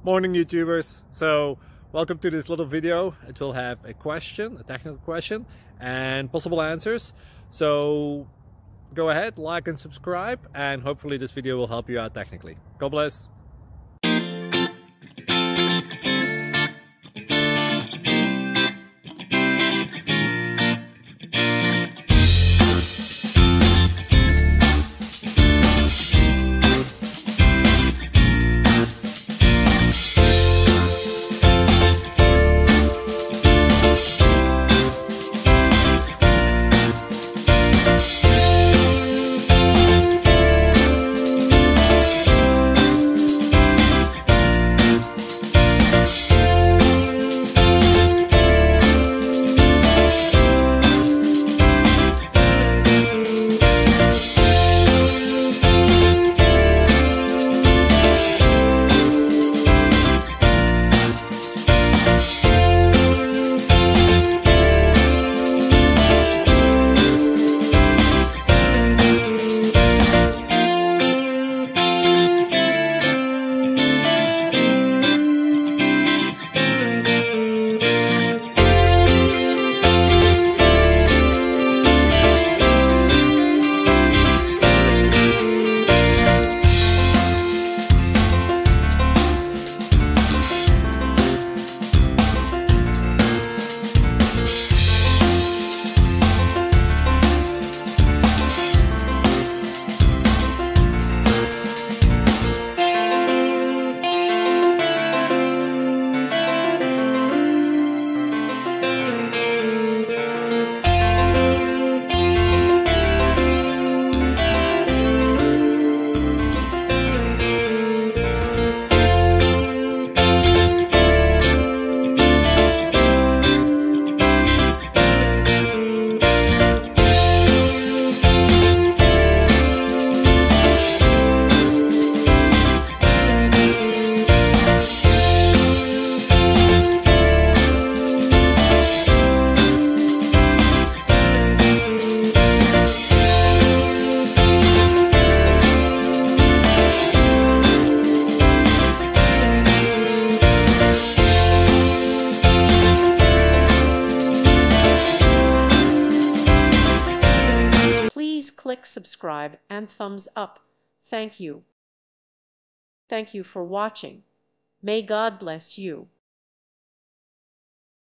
Morning YouTubers. So welcome to this little video. It will have a question, a technical question, and possible answers. So go ahead, like and subscribe, and hopefully this video will help you out technically. God bless. Please click subscribe and thumbs up. Thank you. Thank you for watching. May God bless you.